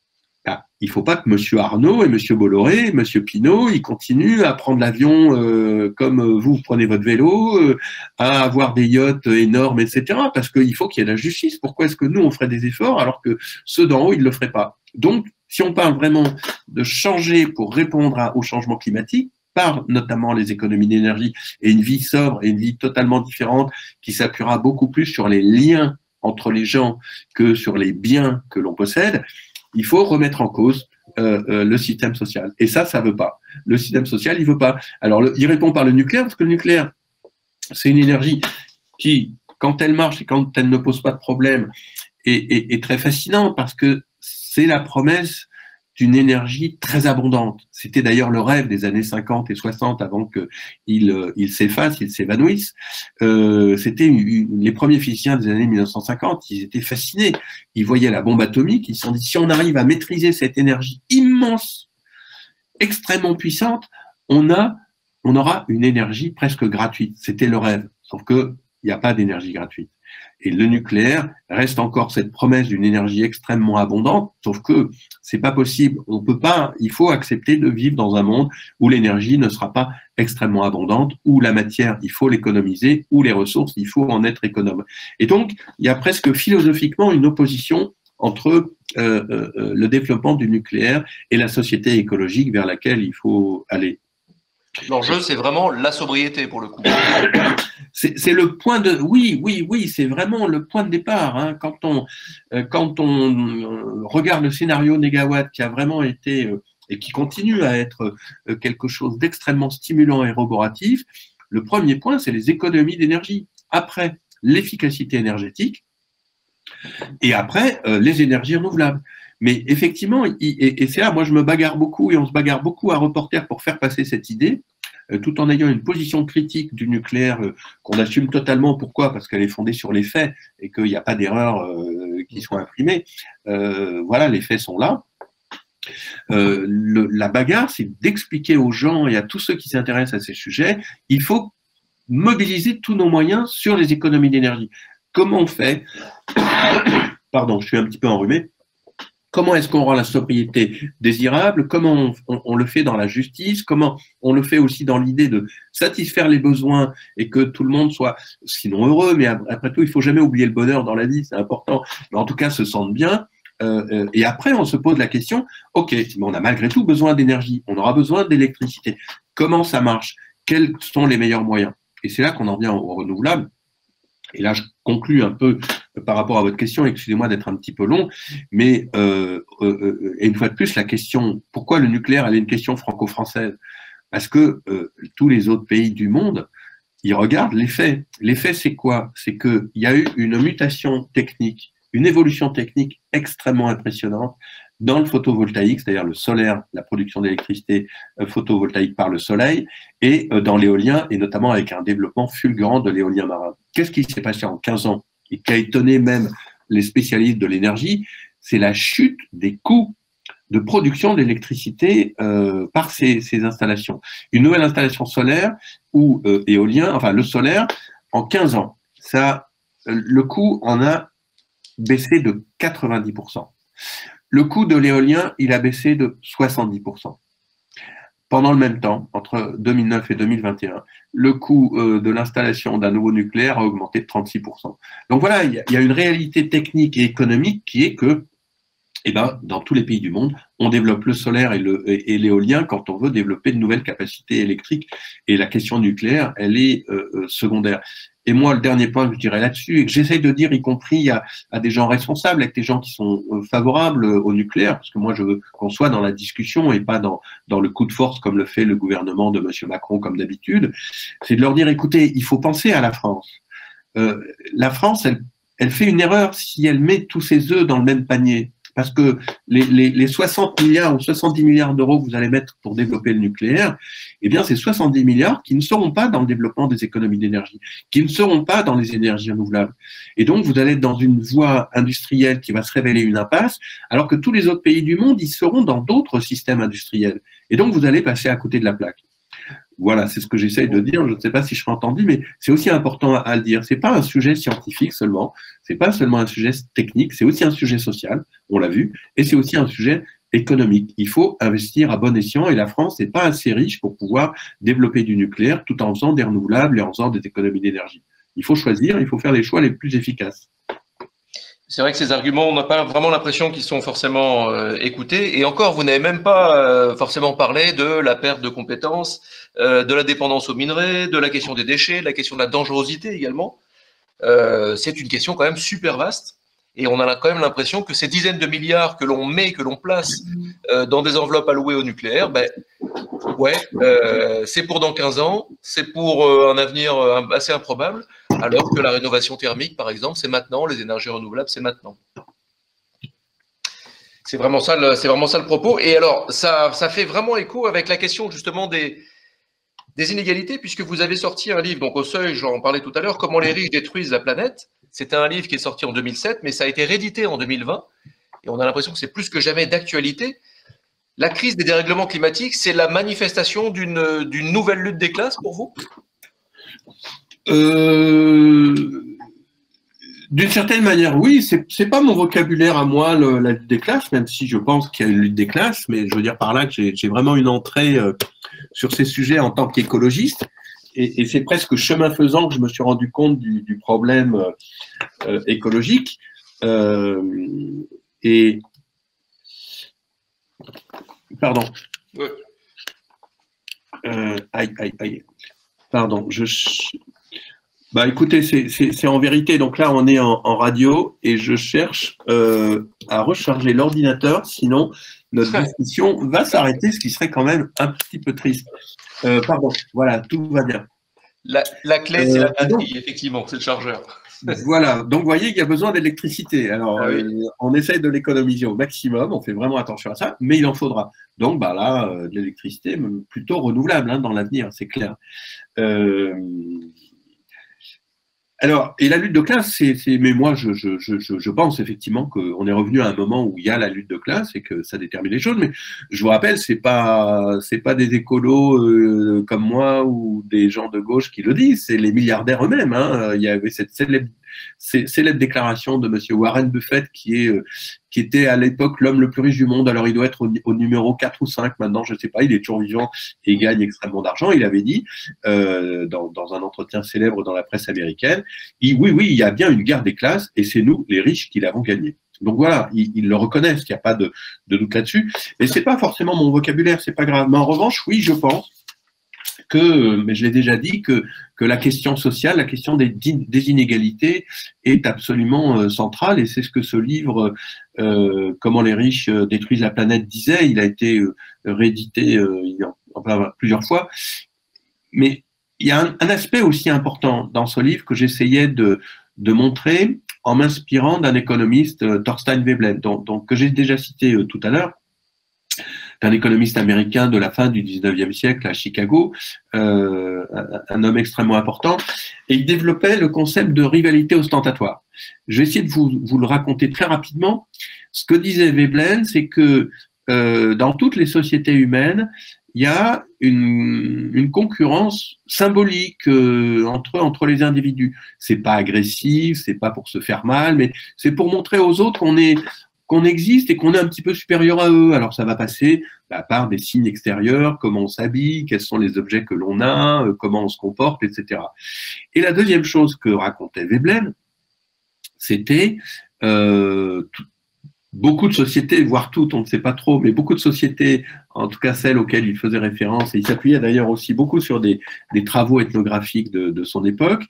il faut pas que Monsieur Arnaud et Monsieur Bolloré, Monsieur Pinault, ils continuent à prendre l'avion comme vous prenez votre vélo, à avoir des yachts énormes, etc. Parce qu'il faut qu'il y ait la justice. Pourquoi est-ce que nous on ferait des efforts alors que ceux d'en haut ils le feraient pas? Donc, si on parle vraiment de changer pour répondre au changement climatique, par notamment les économies d'énergie et une vie sobre et une vie totalement différente qui s'appuiera beaucoup plus sur les liens entre les gens que sur les biens que l'on possède, il faut remettre en cause le système social. Et ça veut pas. Le système social, il veut pas. Alors, il répond par le nucléaire, parce que le nucléaire, c'est une énergie qui, quand elle marche et quand elle ne pose pas de problème, est très fascinante, parce que c'est la promesse d'une énergie très abondante. C'était d'ailleurs le rêve des années 50 et 60 avant qu'il s'efface, il s'évanouisse. C'était les premiers physiciens des années 1950, ils étaient fascinés. Ils voyaient la bombe atomique, ils se sont dit, si on arrive à maîtriser cette énergie immense, extrêmement puissante, on aura une énergie presque gratuite. C'était le rêve, sauf que il n'y a pas d'énergie gratuite. Et le nucléaire reste encore cette promesse d'une énergie extrêmement abondante, sauf que c'est pas possible. On peut pas, il faut accepter de vivre dans un monde où l'énergie ne sera pas extrêmement abondante, où la matière, il faut l'économiser, où les ressources, il faut en être économe. Et donc, il y a presque philosophiquement une opposition entre le développement du nucléaire et la société écologique vers laquelle il faut aller. L'enjeu, c'est vraiment la sobriété pour le coup. C'est le point de, oui, c'est vraiment le point de départ. Hein. Quand on regarde le scénario Négawatt qui a vraiment été et qui continue à être quelque chose d'extrêmement stimulant et roboratif, le premier point, c'est les économies d'énergie. Après, l'efficacité énergétique et après, les énergies renouvelables. Mais effectivement, et c'est là, moi je me bagarre beaucoup et on se bagarre beaucoup à Reporter pour faire passer cette idée, tout en ayant une position critique du nucléaire qu'on assume totalement. Pourquoi? Parce qu'elle est fondée sur les faits et qu'il n'y a pas d'erreurs qui sont imprimées. Voilà, les faits sont là. La bagarre, c'est d'expliquer aux gens et à tous ceux qui s'intéressent à ces sujets, il faut mobiliser tous nos moyens sur les économies d'énergie. Comment on fait? Pardon, je suis un petit peu enrhumé. Comment est-ce qu'on rend la sobriété désirable? Comment on le fait dans la justice? Comment on le fait aussi dans l'idée de satisfaire les besoins et que tout le monde soit, sinon heureux, mais après tout, il faut jamais oublier le bonheur dans la vie, c'est important, mais en tout cas se sentent bien. Et après, on se pose la question, ok, mais on a malgré tout besoin d'énergie, on aura besoin d'électricité. Comment ça marche? Quels sont les meilleurs moyens? Et c'est là qu'on en vient aux renouvelables. Et là, je conclus un peu par rapport à votre question, excusez-moi d'être un petit peu long, mais et une fois de plus, la question, pourquoi le nucléaire, elle est une question franco-française? Parce que tous les autres pays du monde, ils regardent les faits. Les faits, c'est quoi? C'est qu'il y a eu une mutation technique, une évolution technique extrêmement impressionnante dans le photovoltaïque, c'est-à-dire le solaire, la production d'électricité photovoltaïque par le soleil, et dans l'éolien, et notamment avec un développement fulgurant de l'éolien marin. Qu'est-ce qui s'est passé en 15 ans et qui a étonné même les spécialistes de l'énergie? C'est la chute des coûts de production d'électricité par ces installations. Une nouvelle installation solaire ou éolien, enfin le solaire, en 15 ans, le coût en a baissé de 90%. Le coût de l'éolien, il a baissé de 70%. Pendant le même temps, entre 2009 et 2021, le coût de l'installation d'un nouveau nucléaire a augmenté de 36%. Donc voilà, il y a une réalité technique et économique qui est que, dans tous les pays du monde, on développe le solaire et l'éolien quand on veut développer de nouvelles capacités électriques. Et la question nucléaire, elle est secondaire. Et moi, le dernier point que je dirais là-dessus, et que j'essaye de dire, y compris à des gens responsables, avec des gens qui sont favorables au nucléaire, parce que moi, je veux qu'on soit dans la discussion et pas dans le coup de force comme le fait le gouvernement de M. Macron, comme d'habitude, c'est de leur dire, écoutez, il faut penser à la France. La France, elle fait une erreur si elle met tous ses œufs dans le même panier. Parce que les 60 milliards ou 70 milliards d'euros que vous allez mettre pour développer le nucléaire, eh bien, c'est 70 milliards qui ne seront pas dans le développement des économies d'énergie, qui ne seront pas dans les énergies renouvelables. Et donc, vous allez être dans une voie industrielle qui va se révéler une impasse, alors que tous les autres pays du monde, ils seront dans d'autres systèmes industriels. Et donc, vous allez passer à côté de la plaque. Voilà, c'est ce que j'essaye de dire. Je ne sais pas si je serai entendu, mais c'est aussi important à le dire. C'est pas un sujet scientifique seulement. C'est pas seulement un sujet technique. C'est aussi un sujet social. On l'a vu. Et c'est aussi un sujet économique. Il faut investir à bon escient et la France n'est pas assez riche pour pouvoir développer du nucléaire tout en faisant des renouvelables et en faisant des économies d'énergie. Il faut choisir. Il faut faire les choix les plus efficaces. C'est vrai que ces arguments, on n'a pas vraiment l'impression qu'ils sont forcément écoutés. Et encore, vous n'avez même pas forcément parlé de la perte de compétences, de la dépendance aux minerais, de la question des déchets, de la question de la dangerosité également. C'est une question quand même super vaste. Et on a quand même l'impression que ces dizaines de milliards que l'on met, que l'on place dans des enveloppes allouées au nucléaire, c'est pour dans 15 ans, c'est pour un avenir assez improbable, alors que la rénovation thermique, par exemple, c'est maintenant, les énergies renouvelables, c'est maintenant. C'est vraiment ça le propos. Et alors, ça fait vraiment écho avec la question justement des inégalités, puisque vous avez sorti un livre, donc au Seuil, j'en parlais tout à l'heure, Comment les riches détruisent la planète. C'était un livre qui est sorti en 2007, mais ça a été réédité en 2020, et on a l'impression que c'est plus que jamais d'actualité. La crise des dérèglements climatiques, c'est la manifestation d'une nouvelle lutte des classes pour vous ? D'une certaine manière, oui. C'est pas mon vocabulaire à moi, la lutte des classes, même si je pense qu'il y a une lutte des classes, mais je veux dire par là que j'ai vraiment une entrée sur ces sujets en tant qu'écologiste. Et c'est presque chemin faisant que je me suis rendu compte du problème écologique. Pardon. Ouais. Pardon. Écoutez, c'est en vérité. Donc là, on est en radio et je cherche à recharger l'ordinateur. Sinon, notre discussion va s'arrêter, ce qui serait quand même un petit peu triste. Pardon. Voilà, tout va bien. La clé, c'est la batterie, effectivement, c'est le chargeur. Voilà, donc vous voyez qu'il y a besoin d'électricité. Alors, on essaye de l'économiser au maximum, on fait vraiment attention à ça, mais il en faudra. Donc, de l'électricité plutôt renouvelable dans l'avenir, c'est clair. Alors, et la lutte de classe, mais moi, je pense effectivement qu'on est revenu à un moment où il y a la lutte de classe et que ça détermine les choses. Mais je vous rappelle, c'est pas des écolos comme moi ou des gens de gauche qui le disent, c'est les milliardaires eux-mêmes. Il y avait cette célèbre déclaration de monsieur Warren Buffett qui était à l'époque l'homme le plus riche du monde. Alors, il doit être au numéro 4 ou 5 maintenant, je ne sais pas, il est toujours vivant et il gagne extrêmement d'argent. Il avait dit, dans un entretien célèbre dans la presse américaine, oui, il y a bien une guerre des classes et c'est nous, les riches, qui l'avons gagnée. Donc voilà, ils le reconnaissent, il n'y a pas de doute là-dessus. Mais c'est pas forcément mon vocabulaire, c'est pas grave. Mais en revanche, oui, je pense mais je l'ai déjà dit, que la question sociale, la question des inégalités est absolument centrale, et c'est ce que ce livre, Comment les riches détruisent la planète, disait. Il a été réédité plusieurs fois. Mais il y a un aspect aussi important dans ce livre que j'essayais de montrer en m'inspirant d'un économiste, Thorstein Veblen, que j'ai déjà cité tout à l'heure, d'un économiste américain de la fin du 19e siècle à Chicago, un homme extrêmement important, et il développait le concept de rivalité ostentatoire. Je vais essayer de vous le raconter très rapidement. Ce que disait Veblen, c'est que dans toutes les sociétés humaines, il y a une concurrence symbolique entre les individus. C'est pas agressif, c'est pas pour se faire mal, mais c'est pour montrer aux autres qu'on existe et qu'on est un petit peu supérieur à eux. Alors ça va passer par des signes extérieurs, comment on s'habille, quels sont les objets que l'on a, comment on se comporte, etc. Et la deuxième chose que racontait Veblen, c'était beaucoup de sociétés, voire toutes, on ne sait pas trop, mais beaucoup de sociétés, en tout cas celles auxquelles il faisait référence, et il s'appuyait d'ailleurs aussi beaucoup sur des travaux ethnographiques de son époque,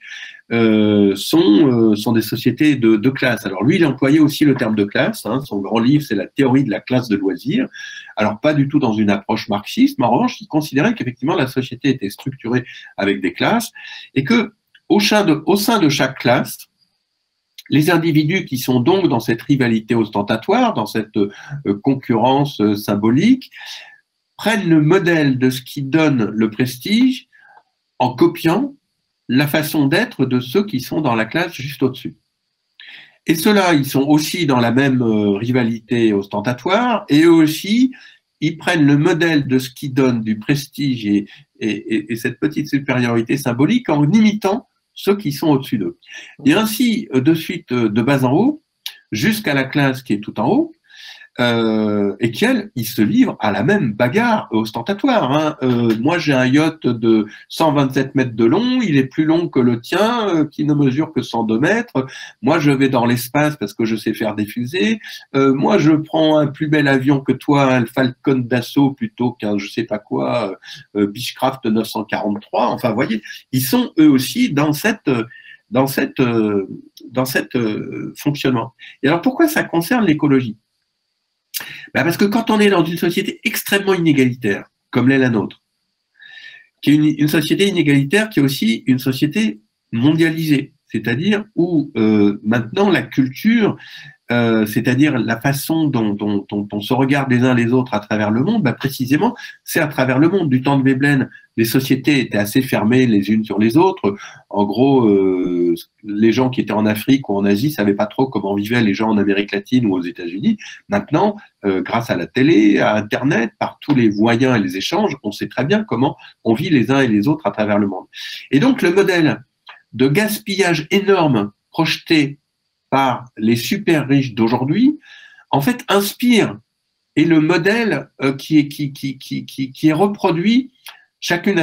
sont des sociétés de classe. Alors lui, il employait aussi le terme de classe. Son grand livre, c'est La théorie de la classe de loisirs. Alors pas du tout dans une approche marxiste, mais en revanche, il considérait qu'effectivement la société était structurée avec des classes et que au sein de chaque classe, Les individus qui sont donc dans cette rivalité ostentatoire, dans cette concurrence symbolique, prennent le modèle de ce qui donne le prestige en copiant la façon d'être de ceux qui sont dans la classe juste au-dessus. Et ceux-là, ils sont aussi dans la même rivalité ostentatoire, et eux aussi, ils prennent le modèle de ce qui donne du prestige et cette petite supériorité symbolique en imitant ceux qui sont au-dessus d'eux. Et ainsi, de suite, de bas en haut, jusqu'à la classe qui est tout en haut, et ils se livrent à la même bagarre ostentatoire. Hein. Moi, j'ai un yacht de 127 mètres de long, il est plus long que le tien, qui ne mesure que 102 mètres. Moi, je vais dans l'espace parce que je sais faire des fusées. Moi, je prends un plus bel avion que toi, un Falcon d'assaut plutôt qu'un je sais pas quoi, Beechcraft 943. Enfin, vous voyez, ils sont eux aussi dans cette fonctionnement. Et alors, pourquoi ça concerne l'écologie? Ben parce que quand on est dans une société extrêmement inégalitaire, comme l'est la nôtre, qui est une société inégalitaire qui est aussi une société mondialisée, c'est-à-dire où maintenant la culture, c'est-à-dire la façon dont on se regarde les uns les autres à travers le monde, ben précisément, c'est à travers le monde. Du temps de Veblen, les sociétés étaient assez fermées les unes sur les autres. En gros, les gens qui étaient en Afrique ou en Asie ne savaient pas trop comment vivaient les gens en Amérique latine ou aux États-Unis. Maintenant, grâce à la télé, à Internet, par tous les moyens et les échanges, on sait très bien comment on vit les uns et les autres à travers le monde. Et donc, le modèle de gaspillage énorme projeté par les super riches d'aujourd'hui, en fait, inspire, et le modèle qui est reproduit, chacune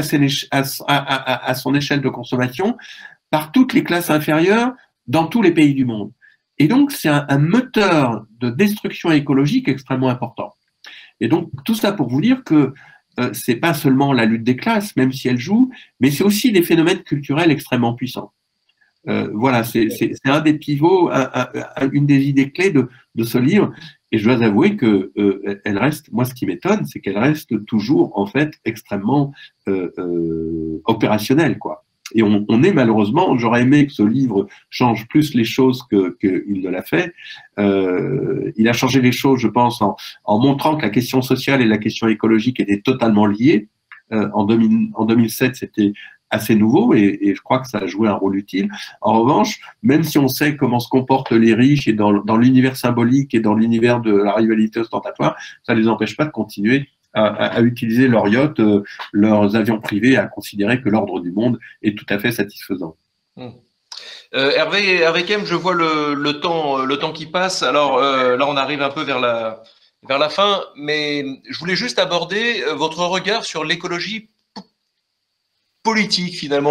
à son échelle de consommation, par toutes les classes inférieures dans tous les pays du monde. Et donc, c'est un moteur de destruction écologique extrêmement important. Et donc, tout ça pour vous dire que c'est pas seulement la lutte des classes, même si elle joue, mais c'est aussi des phénomènes culturels extrêmement puissants. Voilà, c'est un des pivots, une des idées clés de ce livre. Et je dois avouer que elle reste, moi ce qui m'étonne, c'est qu'elle reste toujours en fait extrêmement opérationnelle, quoi. Et on est malheureusement, j'aurais aimé que ce livre change plus les choses qu'il ne l'a fait. Il a changé les choses, je pense, en montrant que la question sociale et la question écologique étaient totalement liées. En 2007, c'était assez nouveau et je crois que ça a joué un rôle utile. En revanche, même si on sait comment se comportent les riches et dans l'univers symbolique et dans l'univers de la rivalité ostentatoire, ça ne les empêche pas de continuer à utiliser leurs yachts, leurs avions privés, à considérer que l'ordre du monde est tout à fait satisfaisant. Hervé Kem, je vois le temps qui passe. Alors là, on arrive un peu vers la fin, mais je voulais juste aborder votre regard sur l'écologie politique, finalement.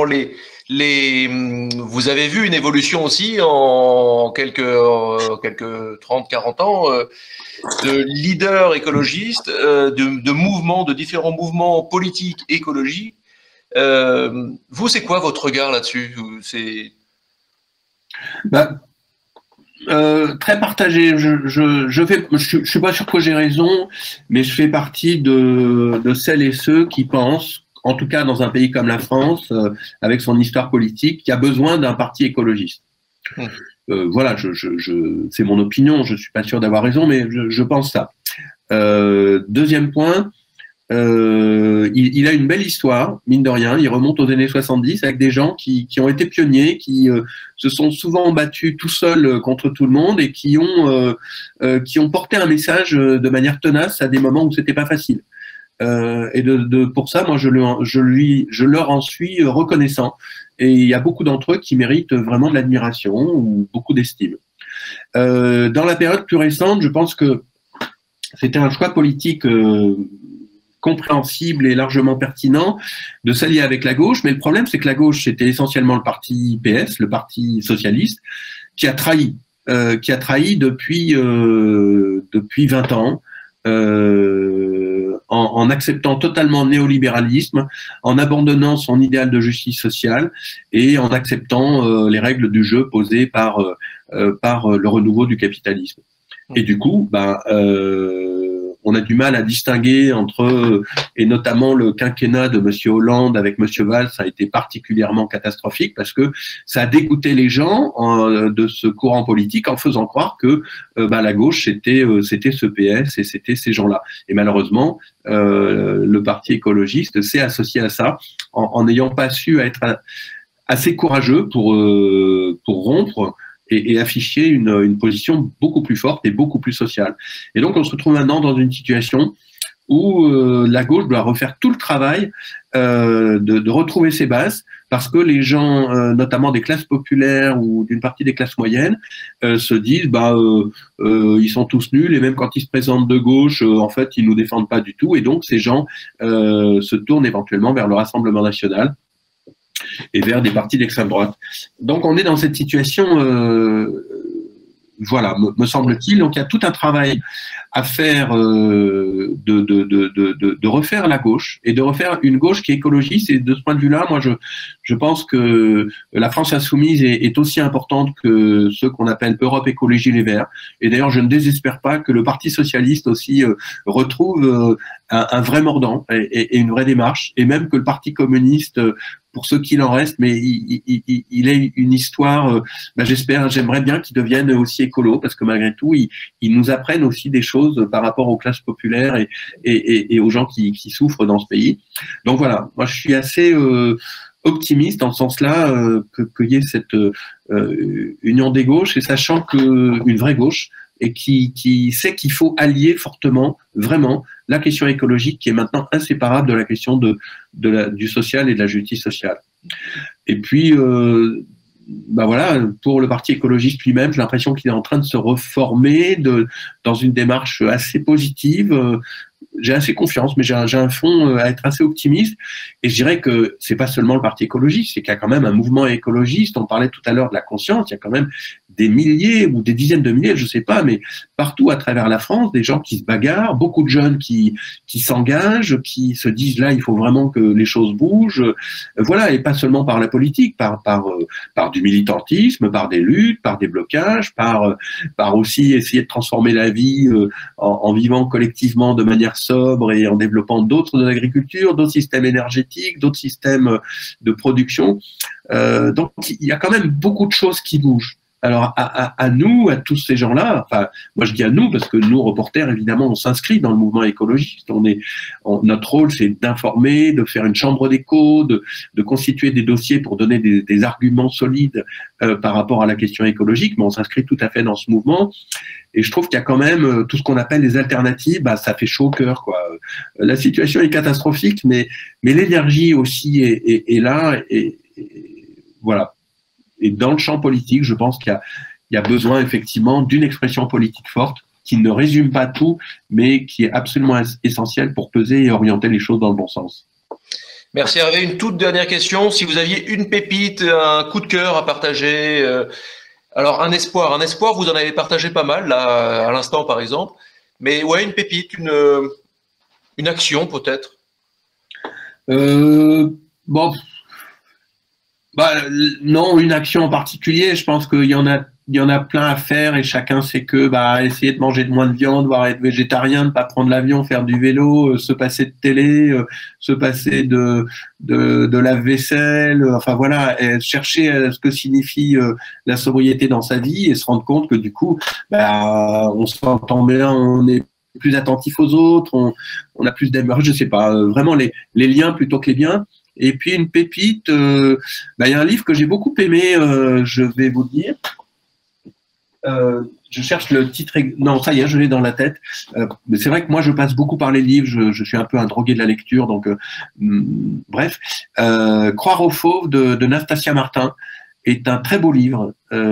Vous avez vu une évolution aussi en quelques 30-40 ans de leaders écologistes, de mouvements, de différents mouvements politiques écologiques. Vous, c'est quoi votre regard là-dessus? Très partagé. Je suis pas sûr que j'ai raison, mais je fais partie de celles et ceux qui pensent, en tout cas dans un pays comme la France, avec son histoire politique, qui a besoin d'un parti écologiste. Voilà, c'est mon opinion, je suis pas sûr d'avoir raison, mais je pense ça. Deuxième point, il a une belle histoire, mine de rien. Il remonte aux années 70 avec des gens qui ont été pionniers, qui se sont souvent battus tout seuls contre tout le monde et qui ont porté un message de manière tenace à des moments où c'était pas facile. Et pour ça, moi, je leur en suis reconnaissant. Et il y a beaucoup d'entre eux qui méritent vraiment de l'admiration ou beaucoup d'estime. Dans la période plus récente, je pense que c'était un choix politique compréhensible et largement pertinent de s'allier avec la gauche. Mais le problème, c'est que la gauche, c'était essentiellement le parti PS, le parti socialiste, qui a trahi depuis 20 ans. En acceptant totalement le néolibéralisme, en abandonnant son idéal de justice sociale et en acceptant les règles du jeu posées par le renouveau du capitalisme. Et du coup, on a du mal à distinguer entre, et notamment le quinquennat de Monsieur Hollande avec Monsieur Valls a été particulièrement catastrophique parce que ça a dégoûté les gens de ce courant politique en faisant croire que la gauche c'était ce PS et c'était ces gens-là. Et malheureusement, le parti écologiste s'est associé à ça en n'ayant pas su être assez courageux pour rompre et afficher une position beaucoup plus forte et beaucoup plus sociale. Et donc, on se retrouve maintenant dans une situation où la gauche doit refaire tout le travail de retrouver ses bases, parce que les gens, notamment des classes populaires ou d'une partie des classes moyennes, se disent ils sont tous nuls, et même quand ils se présentent de gauche, en fait, ils nous défendent pas du tout, et donc ces gens se tournent éventuellement vers le Rassemblement national et vers des partis d'extrême droite. Donc on est dans cette situation, voilà, me semble-t-il. Donc il y a tout un travail à faire de refaire la gauche et de refaire une gauche qui est écologiste. Et de ce point de vue-là, moi je pense que la France insoumise est aussi importante que ceux qu'on appelle Europe Écologie Les Verts. Et d'ailleurs, je ne désespère pas que le Parti socialiste aussi retrouve un vrai mordant et une vraie démarche, et même que le Parti communiste, pour ceux qu'il en reste, mais il est une histoire, j'aimerais bien qu'ils deviennent aussi écolos, parce que malgré tout, ils nous apprennent aussi des choses par rapport aux classes populaires et aux gens qui souffrent dans ce pays. Donc voilà, moi je suis assez optimiste dans ce sens-là, qu'il y ait cette union des gauches, et sachant qu'une vraie gauche, et qui sait qu'il faut allier fortement, vraiment, la question écologique qui est maintenant inséparable de la question du social et de la justice sociale. Et puis, voilà, pour le Parti écologiste lui-même, j'ai l'impression qu'il est en train de se reformer dans une démarche assez positive. J'ai assez confiance, mais j'ai un fond à être assez optimiste. Et je dirais que c'est pas seulement le Parti écologiste, c'est qu'il y a quand même un mouvement écologiste. On parlait tout à l'heure de la conscience. Il y a quand même des milliers ou des dizaines de milliers, je sais pas, mais partout à travers la France, des gens qui se bagarrent, beaucoup de jeunes qui s'engagent, qui se disent là, il faut vraiment que les choses bougent. Voilà, et pas seulement par la politique, par du militantisme, par des luttes, par des blocages, par aussi essayer de transformer la vie en vivant collectivement de manière sobre et en développant d'autres de l'agriculture, d'autres systèmes énergétiques, d'autres systèmes de production. Donc, il y a quand même beaucoup de choses qui bougent. Alors, à nous, à tous ces gens-là, enfin, moi je dis à nous parce que nous, reporters, évidemment, on s'inscrit dans le mouvement écologiste. Notre rôle, c'est d'informer, de faire une chambre d'écho, de constituer des dossiers pour donner des arguments solides par rapport à la question écologique, mais on s'inscrit tout à fait dans ce mouvement. Et je trouve qu'il y a quand même tout ce qu'on appelle les alternatives, ça fait chaud au cœur, quoi. La situation est catastrophique, mais l'énergie aussi est là, et voilà. Et dans le champ politique, je pense qu'il y a besoin effectivement d'une expression politique forte qui ne résume pas tout, mais qui est absolument essentielle pour peser et orienter les choses dans le bon sens. Merci Hervé. Une toute dernière question. Si vous aviez une pépite, un coup de cœur à partager, alors un espoir, vous en avez partagé pas mal, là, à l'instant par exemple, mais ouais, une pépite, une action peut-être. Bon. Non, une action en particulier. Je pense qu'il y en a plein à faire, et chacun sait que essayer de manger de moins de viande, voire être végétarien, ne pas prendre l'avion, faire du vélo, se passer de télé, se passer de lave-vaisselle, enfin voilà, chercher ce que signifie la sobriété dans sa vie et se rendre compte que du coup, on s'entend bien, on est plus attentif aux autres, on a plus d'amour, je sais pas, vraiment les liens plutôt que les biens. Et puis une pépite, il y a un livre que j'ai beaucoup aimé, je vais vous dire. Je cherche le titre. Non, ça y est, je l'ai dans la tête. Mais c'est vrai que moi, je passe beaucoup par les livres. Je suis un peu un drogué de la lecture, donc bref. Croire aux fauves de Nastasia Martin est un très beau livre.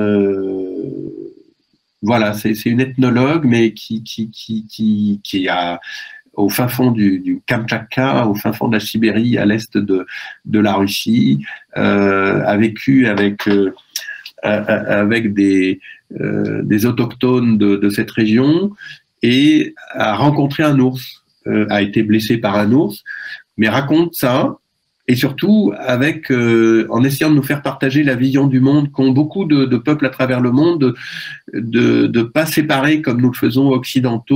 Voilà, c'est une ethnologue, mais qui a au fin fond du Kamtchatka, au fin fond de la Sibérie, à l'est de la Russie, a vécu avec des autochtones de cette région, et a rencontré un ours, a été blessé par un ours, mais raconte ça, et surtout en essayant de nous faire partager la vision du monde qu'ont beaucoup de peuples à travers le monde, de pas séparer comme nous le faisons occidentaux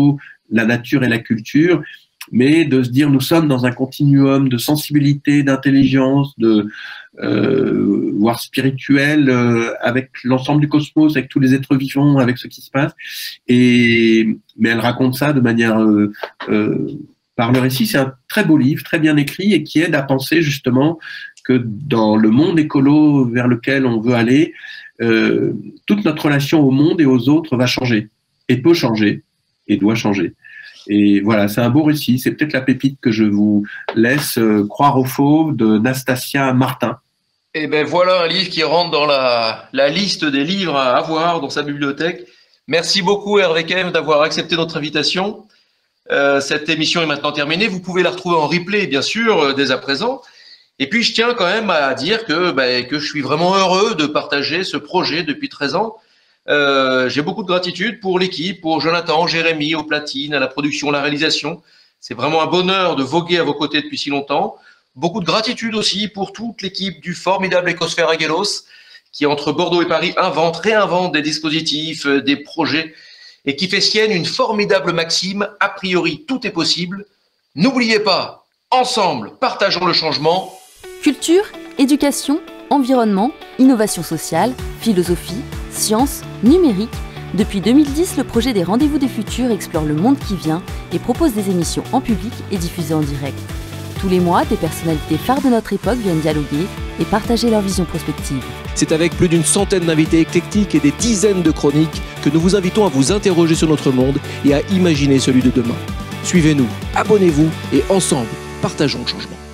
la nature et la culture, mais de se dire nous sommes dans un continuum de sensibilité, d'intelligence, voire spirituel, avec l'ensemble du cosmos, avec tous les êtres vivants, avec ce qui se passe. Mais elle raconte ça de manière par le récit. C'est un très beau livre, très bien écrit, et qui aide à penser justement que dans le monde écolo vers lequel on veut aller, toute notre relation au monde et aux autres va changer, et peut changer, et doit changer. Et voilà, c'est un beau récit. C'est peut-être la pépite que je vous laisse, Croire au faux, de Nastasia Martin. Et ben voilà un livre qui rentre dans la liste des livres à avoir dans sa bibliothèque. Merci beaucoup Hervé Kev d'avoir accepté notre invitation. Cette émission est maintenant terminée. Vous pouvez la retrouver en replay, bien sûr, dès à présent. Et puis, je tiens quand même à dire que je suis vraiment heureux de partager ce projet depuis 13 ans. J'ai beaucoup de gratitude pour l'équipe, pour Jonathan, Jérémy, aux platines, à la production, la réalisation. C'est vraiment un bonheur de voguer à vos côtés depuis si longtemps. Beaucoup de gratitude aussi pour toute l'équipe du formidable Écosphère Aggelos, qui entre Bordeaux et Paris réinvente des dispositifs, des projets, et qui fait sienne une formidable maxime, a priori tout est possible. N'oubliez pas, ensemble, partageons le changement. Culture, éducation, environnement, innovation sociale, philosophie, sciences, numérique. Depuis 2010, le projet des Rendez-vous des Futurs explore le monde qui vient et propose des émissions en public et diffusées en direct. Tous les mois, des personnalités phares de notre époque viennent dialoguer et partager leur vision prospective. C'est avec plus d'une centaine d'invités éclectiques et des dizaines de chroniques que nous vous invitons à vous interroger sur notre monde et à imaginer celui de demain. Suivez-nous, abonnez-vous et ensemble, partageons le changement.